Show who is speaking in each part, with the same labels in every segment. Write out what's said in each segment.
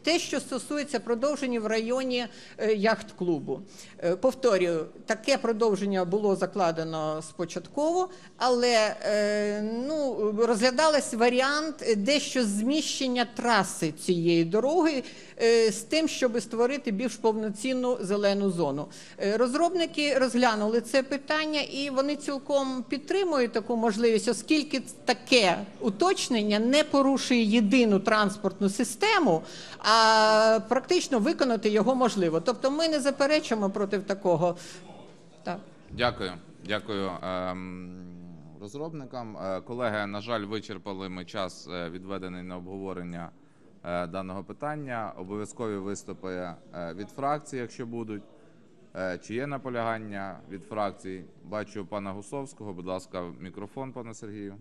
Speaker 1: Те, що стосується продовження в районі яхт-клубу. Повторюю, таке продовження було закладено спочатку, але розглядалось варіант дещо зміщення траси цієї дороги з тим, щоб створити більш повноцінну зелену зону. Розробники розглянули це питання і вони цілком підтримують таку можливість, оскільки таке уточнення не порушує єдину транспортну систему, а практично виконати його можливо. Тобто ми не заперечуємо проти такого. Так.
Speaker 2: Дякую. Дякую розробникам. Колеги, на жаль, вичерпали ми час, відведений на обговорення даного питання. Обов'язкові виступи від фракцій, якщо будуть. Чи є наполягання від фракцій? Бачу пана Гусовського. Будь ласка, мікрофон, пане Сергію.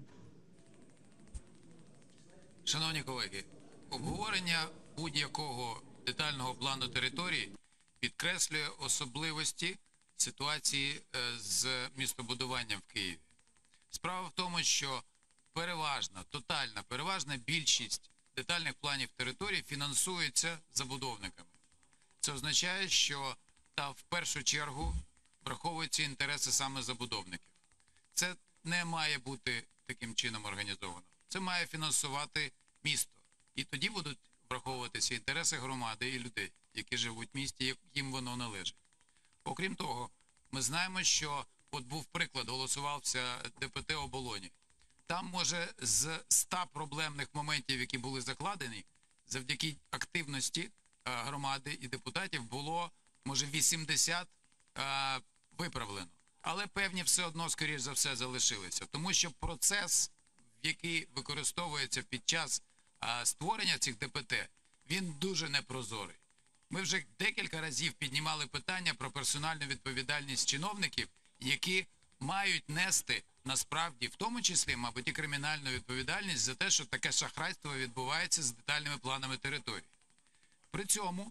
Speaker 3: Шановні колеги, обговорення будь-якого детального плану території підкреслює особливості ситуації з містобудуванням в Києві. Справа в тому, що переважна більшість детальних планів території фінансується забудовниками. Це означає, що та в першу чергу враховуються інтереси саме забудовників. Це не має бути таким чином організовано. Це має фінансувати місто. І тоді будуть враховуватися інтереси громади і людей, які живуть в місті, їм воно належить. Окрім того, ми знаємо, що от був приклад, голосувався ДПТ Оболоні. Там, може, з 100 проблемних моментів, які були закладені, завдяки активності громади і депутатів було, може, 80 виправлено. Але певні все одно, скоріш за все, залишилися. Тому що процес, який використовується під час створення цих ДПТ, він дуже непрозорий. Ми вже декілька разів піднімали питання про персональну відповідальність чиновників, які мають нести насправді, в тому числі, мабуть, і кримінальну відповідальність за те, що таке шахрайство відбувається з детальними планами території. При цьому,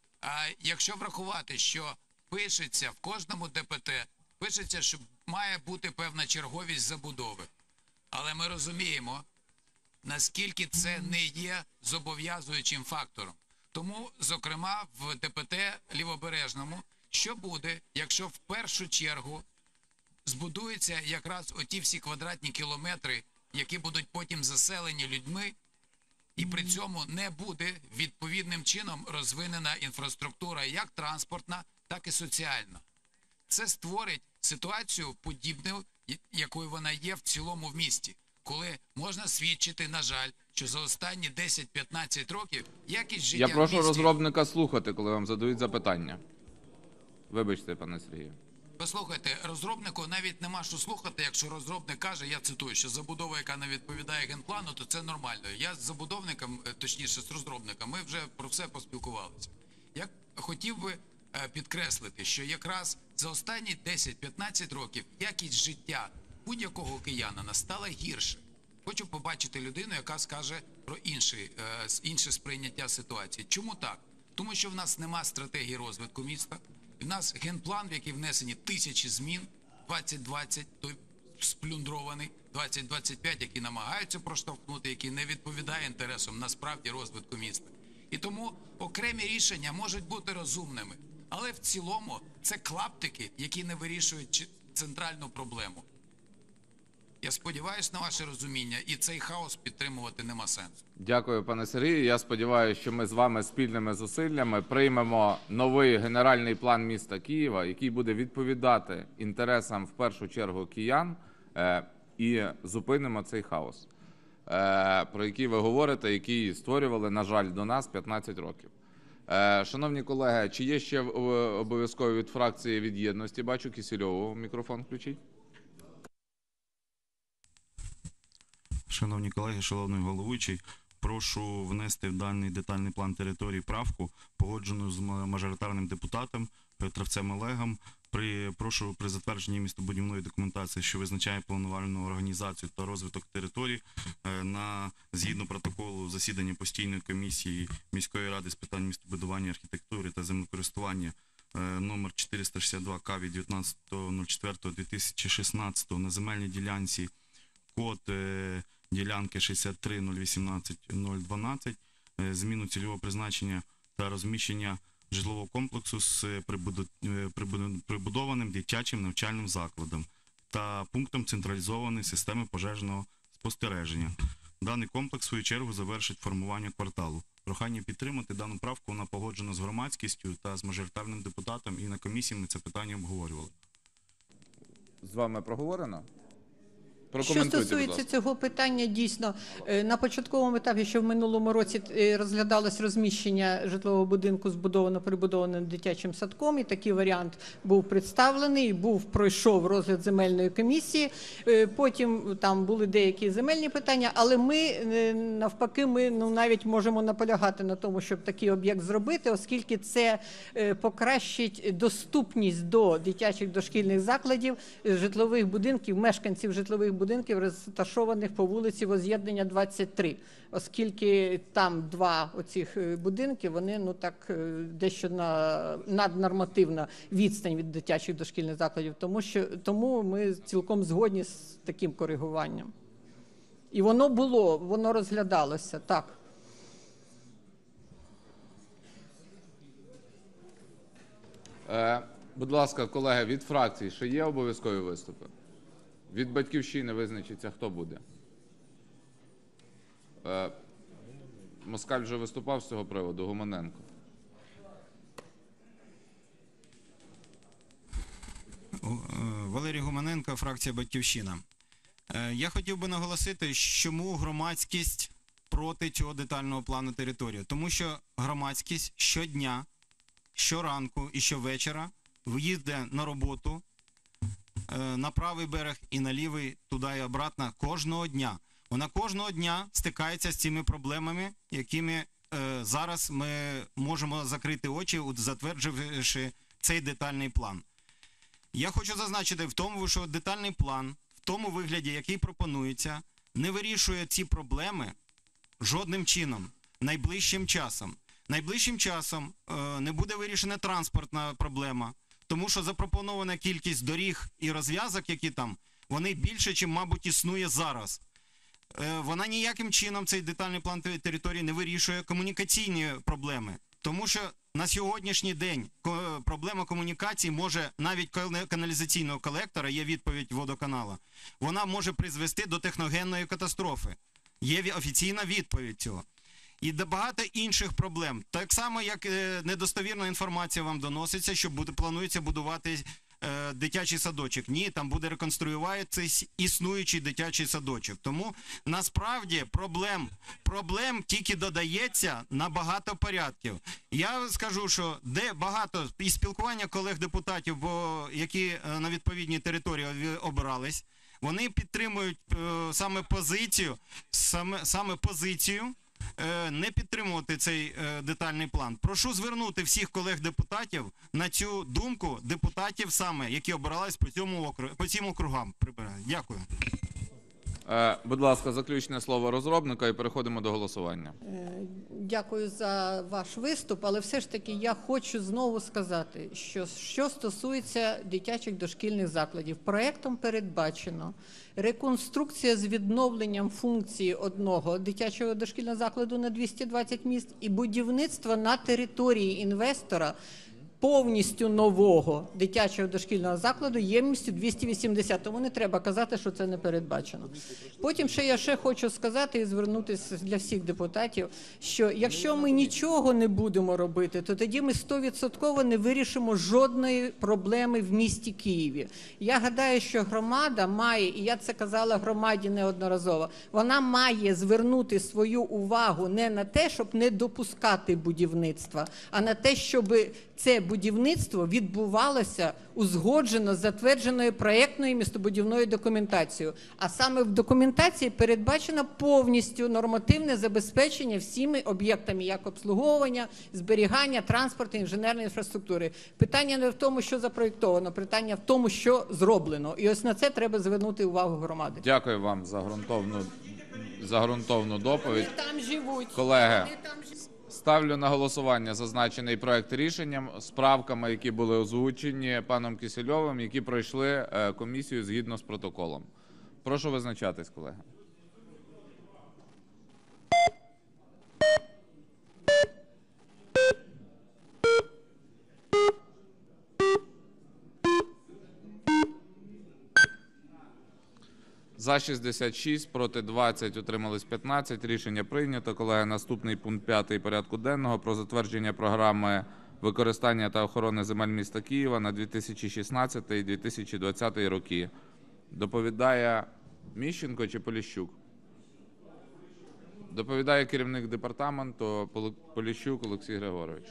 Speaker 3: якщо врахувати, що пишеться в кожному ДПТ, пишеться, що має бути певна черговість забудови. Але ми розуміємо, наскільки це не є зобов'язуючим фактором. Тому, зокрема, в ДПТ Лівобережному, що буде, якщо в першу чергу збудуються якраз оті всі квадратні кілометри, які будуть потім заселені людьми, і при цьому не буде відповідним чином розвинена інфраструктура як транспортна, так і соціальна. Це створить ситуацію подібну, якою вона є в цілому в місті, коли можна свідчити, на жаль, що за останні 10-15 років якість життя в місті...
Speaker 2: Я прошу розробника слухати, коли вам задають запитання. Вибачте, пане Сергію.
Speaker 3: Послухайте, розробнику навіть нема що слухати, якщо розробник каже, я цитую, що забудова, яка не відповідає генплану, то це нормально. Я з забудовником, точніше з розробником, ми вже про все поспілкувалися. Я хотів би підкреслити, що якраз за останні 10-15 років якість життя будь-якого киянина стала гірше. Хочу побачити людину, яка скаже про інше сприйняття ситуації. Чому так? Тому що в нас нема стратегії розвитку міста. У нас генплан, в який внесені тисячі змін, 2020, той сплюндрований, 2025, які намагаються проштовхнути, які не відповідає інтересам насправді розвитку міста. І тому окремі рішення можуть бути розумними, але в цілому це клаптики, які не вирішують центральну проблему. Я сподіваюся на ваше розуміння, і цей хаос підтримувати нема сенсу.
Speaker 2: Дякую, пане Сергію. Я сподіваюся, що ми з вами спільними зусиллями приймемо новий генеральний план міста Києва, який буде відповідати інтересам, в першу чергу, киян, і зупинимо цей хаос, про який ви говорите, який створювали, на жаль, до нас 15 років. Шановні колеги, чи є ще обов'язкові від фракції від єдності? Бачу, Кісільову мікрофон включіть.
Speaker 4: Шановні колеги, шановний головуючий, прошу внести в даний детальний план території правку, погоджену з мажоритарним депутатом Травцем Олегом. Прошу при затвердженні містобудівної документації, що визначає планувальну організацію та розвиток територій, згідно протоколу засідання постійної комісії міської ради з питань містобудування, архітектури та землекористування номер 462К від 19.04.2016 на земельній ділянці код ділянки 63 018 012 зміну цільового призначення та розміщення житлового комплексу з прибудованим дитячим навчальним закладом та пунктом централізованої системи пожежного спостереження. Даний комплекс, в свою чергу, завершить формування кварталу. Прохання підтримати дану правку, вона погоджена з громадськістю та з мажоритарним депутатом, і на комісії ми це питання обговорювали.
Speaker 2: З вами проговорено?
Speaker 1: Що
Speaker 2: Прокоментуйте, будь
Speaker 1: стосується
Speaker 2: ласка.
Speaker 1: цього питання, дійсно, на початковому етапі, що в минулому році розглядалось розміщення житлового будинку збудовано прибудованим дитячим садком, і такий варіант був представлений, пройшов розгляд земельної комісії, потім там були деякі земельні питання, але ми, навпаки, навіть можемо наполягати на тому, щоб такий об'єкт зробити, оскільки це покращить доступність до дитячих дошкільних закладів, житлових будинків, мешканців житлових будинків, розташованих по вулиці Возз'єднання, 23, оскільки там два оцих будинки, вони дещо наднормативна відстань від дитячих дошкільних закладів, тому ми цілком згодні з таким коригуванням. І воно розглядалося, так.
Speaker 2: Будь ласка, колеги, від фракцій ще є обов'язкові виступи? Від «Батьківщини» визначиться, хто буде. Москаль вже виступав з цього приводу, Гуманенко.
Speaker 5: Валерій Гуманенко, фракція «Батьківщина». Я хотів би наголосити, чому громадськість проти цього детального плану території. Тому що громадськість щодня, щоранку і щовечора виїздить на роботу на правий берег і на лівий, туди і обратно, кожного дня. Вона кожного дня стикається з цими проблемами, якими зараз ми можемо закрити очі, затвердживши цей детальний план. Я хочу зазначити в тому, що детальний план, в тому вигляді, який пропонується, не вирішує ці проблеми жодним чином, найближчим часом. Найближчим часом не буде вирішена транспортна проблема, тому що запропонована кількість доріг і розв'язок, які там, вони більше, чим, мабуть, існує зараз. Вона ніяким чином, цей детальний план території, не вирішує комунікаційні проблеми. Тому що на сьогоднішній день проблема комунікації може, навіть каналізаційного колектора, є відповідь водоканала, вона може призвести до техногенної катастрофи. Є офіційна відповідь цього. І багато інших проблем. Так само, як недостовірна інформація вам доноситься, що планується будувати дитячий садочок. Ні, там буде реконструюватися існуючий дитячий садочок. Тому, насправді, проблем тільки додається на багато порядків. Я скажу, що де багато і спілкування колег-депутатів, які на відповідній території обирались, вони підтримують саме позицію не підтримувати цей детальний план. Прошу звернути всіх колег-депутатів на цю думку депутатів саме, які обирались по цим округам. Дякую.
Speaker 2: Будь ласка, заключне слово розробника і переходимо до голосування.
Speaker 1: Дякую за ваш виступ, але все ж таки я хочу знову сказати, що стосується дитячих дошкільних закладів. Проектом передбачено реконструкція з відновленням функції одного дитячого дошкільного закладу на 220 місць і будівництво на території інвестора повністю нового дитячого дошкільного закладу ємністю 280. Тому не треба казати, що це не передбачено. Потім я хочу сказати і звернутися для всіх депутатів, що якщо ми нічого не будемо робити, то тоді ми 100% не вирішимо жодної проблеми в місті Києві. Я гадаю, що громада має, і я це казала громаді неодноразово, вона має звернути свою увагу не на те, щоб не допускати будівництва, а на те, щоб це будівництво відбувалося узгоджено з затвердженою проєктною містобудівною документацією. А саме в документації передбачено повністю нормативне забезпечення всіми об'єктами, як обслуговування, зберігання, транспорту, інженерної інфраструктури. Питання не в тому, що запроєктовано, питання в тому, що зроблено. І ось на це треба звернути увагу громади.
Speaker 2: Дякую вам за ґрунтовну доповідь.
Speaker 1: Вони там живуть.
Speaker 2: Колеги, ставлю на голосування зазначений проект рішення з правками, які були озвучені паном Кисельовим, які пройшли комісію згідно з протоколом. Прошу визначатись, колеги. За 66, проти 20, утримались 15. Рішення прийнято. Колеги, наступний пункт 5 порядку денного про затвердження програми використання та охорони земель міста Києва на 2016-2020 роки. Доповідає Міщенко чи Поліщук? Доповідає керівник департаменту Поліщук Олексій Григорович.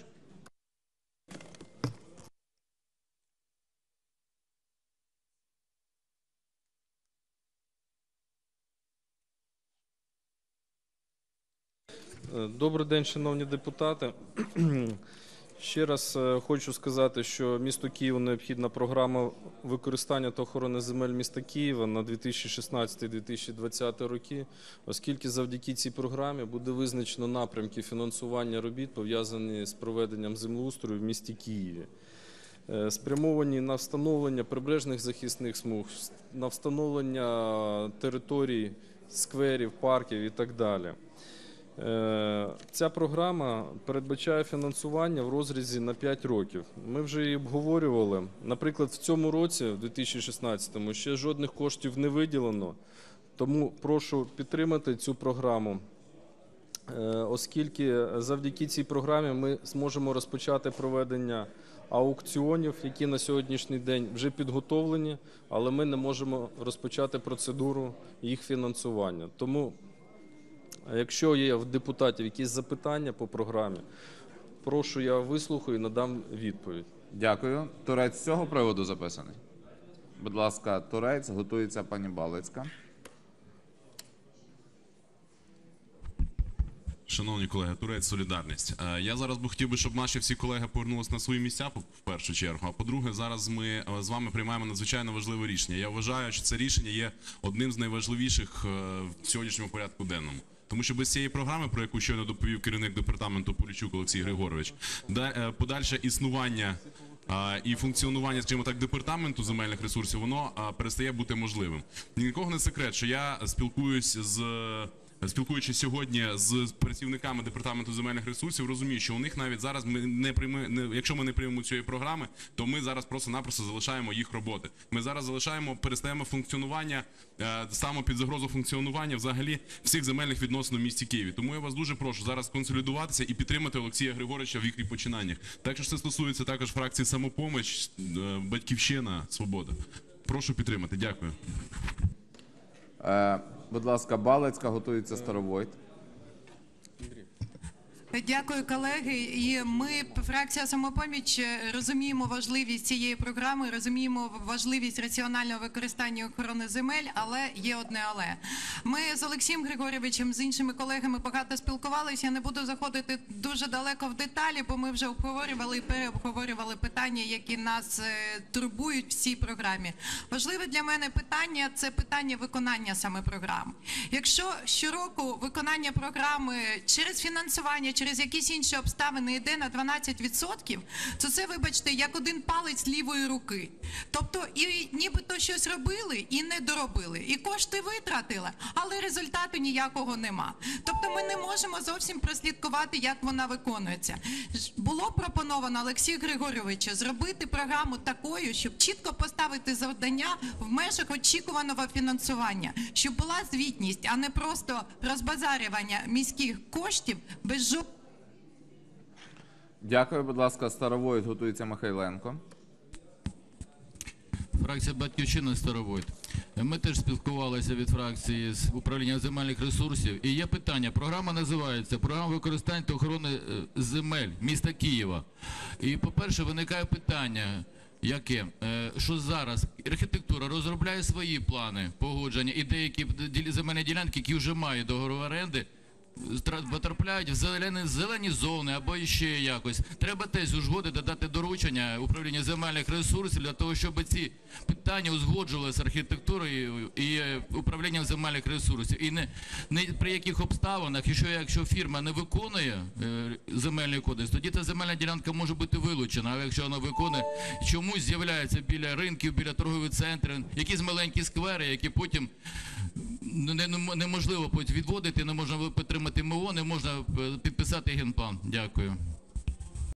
Speaker 6: Добрий день, шановні депутати. Ще раз хочу сказати, що місту Києву необхідна програма використання та охорони земель міста Києва на 2016-2020 роки, оскільки завдяки цій програмі буде визначено напрямки фінансування робіт, пов'язані з проведенням землеустрою в місті Києві, спрямовані на встановлення прибережних захисних смуг, на встановлення територій, скверів, парків і так далі. Ця програма передбачає фінансування в розрізі на 5 років. Ми вже її обговорювали. Наприклад, в цьому році, в 2016-му, ще жодних коштів не виділено, тому прошу підтримати цю програму, оскільки завдяки цій програмі ми зможемо розпочати проведення аукціонів, які на сьогоднішній день вже підготовлені, але ми не можемо розпочати процедуру їх фінансування. Тому якщо є в депутатів якісь запитання по програмі, прошу, я вислухаю і надам відповідь.
Speaker 2: Дякую. Турець з цього приводу записаний? Будь ласка, Турець, готується пані Балицька.
Speaker 7: Шановні колеги, Турець, Солідарність. Я зараз хотів би, щоб наші всі колеги повернулися на свої місця, в першу чергу. А по-друге, зараз ми з вами приймаємо надзвичайно важливе рішення. Я вважаю, що це рішення є одним з найважливіших в сьогоднішньому порядку денному. Тому що без цієї програми, про яку щойно доповів керівник департаменту Поліщук Олексій Григорович, подальше існування і функціонування, скажімо так, департаменту земельних ресурсів, воно перестає бути можливим. Ні для кого не секрет, що я спілкуючись сьогодні з працівниками департаменту земельних ресурсів, розумію, що у них навіть зараз якщо ми не приймемо цієї програми, то ми зараз просто-напросто залишаємо їх роботи. Ми зараз перестаємо функціонування, ставимо під загрозу функціонування взагалі всіх земельних відносин у місті Києві. Тому я вас дуже прошу зараз консолідуватися і підтримати Олексія Григоровича в їх починаннях. Так що це стосується також фракції «Самопоміч», «Батьківщина», «Свобода». Прошу підтримати. Дякую.
Speaker 2: Будь ласка, Балицька, готується Старовойт.
Speaker 8: Дякую, колеги. І ми, фракція «Самопоміч», розуміємо важливість цієї програми, розуміємо важливість раціонального використання охорони земель, але є одне але. Ми з Олексієм Григоровичем, з іншими колегами багато спілкувалися. Я не буду заходити дуже далеко в деталі, бо ми вже обговорювали і переобговорювали питання, які нас турбують в цій програмі. Важливе для мене питання – це питання виконання саме програми. Якщо щороку виконання програми через фінансування, через якісь інші обставини йде на 12%, то це, вибачте, як один палець лівої руки. Тобто, і нібито щось робили і не доробили, і кошти витратили, але результату ніякого нема. Тобто ми не можемо зовсім прослідкувати, як вона виконується. Було пропоновано Олексію Григоровичу зробити програму такою, щоб чітко поставити завдання в межах очікуваного фінансування, щоб була звітність, а не просто розбазарювання міських коштів без жодного.
Speaker 2: Дякую, будь ласка, Старовойт, готується Михайленко.
Speaker 9: Фракція «Батьківщина», Старовойт. Ми теж спілкувалися від фракції з управлінням земельних ресурсів. І є питання. Програма називається «Програма використання та охорони земель міста Києва». І, по-перше, виникає питання, яке? Що зараз архітектура розробляє свої плани погодження і деякі земельні ділянки, які вже мають договір оренди, потрапляють в зелені зони або ще якось. Треба теж узгодити, дати доручення управління земельних ресурсів для того, щоб ці питання узгоджували з архітектурою і управлінням земельних ресурсів. І не при яких обставинах, якщо фірма не виконує земельний кодекс, тоді та земельна ділянка може бути вилучена. А якщо вона виконує, чомусь з'являється біля ринків, біля торгових центрів, якісь маленькі сквери, які потім неможливо відводити, не можна підтримати МО, не можна підписати генплан. Дякую.